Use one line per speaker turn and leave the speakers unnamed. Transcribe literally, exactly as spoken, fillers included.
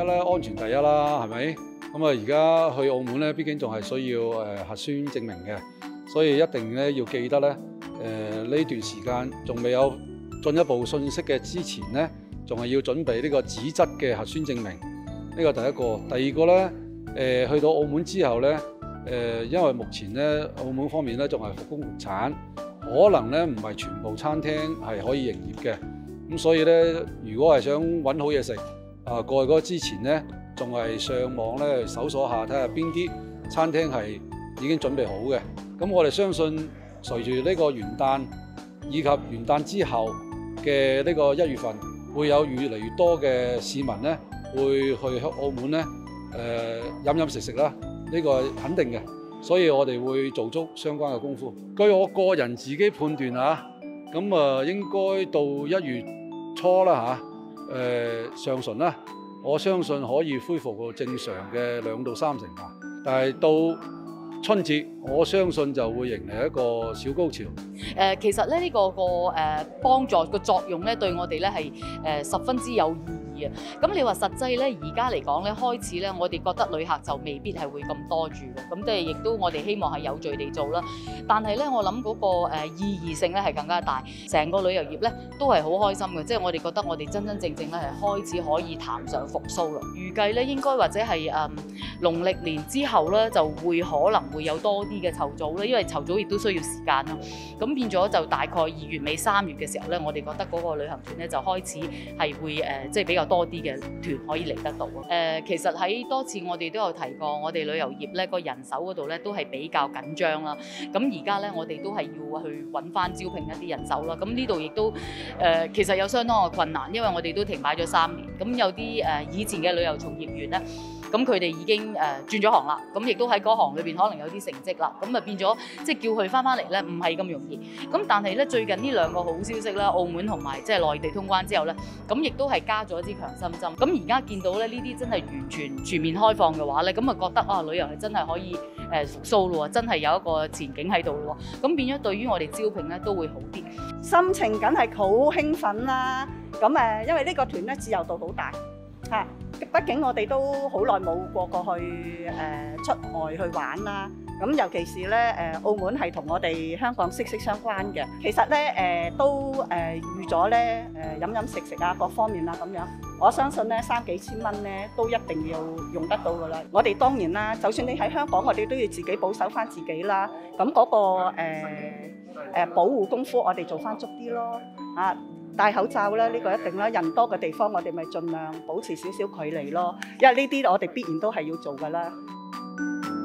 咧，安全第一啦，係咪？咁啊，而家去澳門咧，畢竟仲係需要誒核酸證明嘅，所以一定咧要記得咧，誒呢段時間仲未有進一步信息嘅之前咧，仲係要準備呢個紙質嘅核酸證明。呢個第一個，第二個咧，誒去到澳門之後咧，誒因為目前咧澳門方面咧仲係復工復產，可能咧唔係全部餐廳係可以營業嘅。咁所以咧，如果係想揾好嘢食，啊過去嗰之前咧，仲係上網咧搜索下睇下邊啲餐廳係已經準備好嘅。咁我哋相信隨住呢個元旦以及元旦之後嘅呢個一月份，會有越嚟越多嘅市民咧會去澳門咧誒飲飲食食啦，呢個係肯定嘅。所以我哋會做足相關嘅功夫。據我個人自己判斷啊，咁啊應該到一月初啦嚇，誒上旬啦，我相信可以恢復到正常嘅兩到三成吧。但係到春節，我相信就會迎嚟一個小高潮。
誒、呃，其實咧呢、這個個誒、呃、幫助個作用咧，對我哋咧係誒十分之有意義啊！咁你話實際咧，而家嚟講咧，開始咧，我哋覺得旅客就未必係會咁多住嘅。咁即係亦都我哋希望係有序地做啦。但係咧，我諗嗰個誒意義性咧係更加大。成個旅遊業咧都係好開心嘅，即係我哋覺得我哋真真正正咧係開始可以談上復甦啦。預計咧應該或者係誒農曆年之後咧就會可能會有多啲嘅籌組啦，因為籌組亦都需要時間啦。咁變咗就大概二月尾三月嘅時候咧，我哋覺得嗰個旅行團咧就開始係會誒、呃、即係比較多啲嘅團可以嚟得到。誒、呃、其實喺多次我哋都有提過，我哋旅遊業咧個人手嗰度咧都係比較緊張啦。咁而家咧我哋都係要去揾翻招聘一啲人手啦。咁呢度亦都誒、呃、其實有相當嘅困難，因為我哋都停擺咗三年。咁有啲誒、呃、以前嘅旅遊從業員咧，咁佢哋已經誒、呃、轉咗行啦。咁亦都喺嗰行裏邊可能有啲成績啦。咁啊變咗即係叫佢翻翻嚟咧，唔係咁容易。咁但係咧最近呢兩個好消息啦，澳門同埋即係內地通關之後咧，咁亦都係加咗一支強心針。咁而家見到咧呢啲真係完全全面開放嘅話咧，咁啊覺得啊旅遊係真係可以誒復甦咯，真係有一個前景喺度咯。咁變咗對於我哋招聘咧都會好啲。
心情梗係好興奮啦！咁誒，因為呢個團咧自由度好大嚇。畢竟我哋都好耐冇過過去誒出外去玩啦。咁尤其是咧誒澳門係同我哋香港息息相關嘅。其實咧誒都誒預咗咧誒飲飲食食啊各方面啊咁樣，我相信咧三幾千蚊咧都一定要用得到噶啦。我哋當然啦，就算你喺香港，我哋都要自己保守翻自己啦。咁嗰個誒誒保護功夫，我哋做翻足啲咯啊！戴口罩啦，呢個一定啦。人多嘅地方，我哋咪盡量保持少少距離咯。因為呢啲我哋必然都係要做噶啦。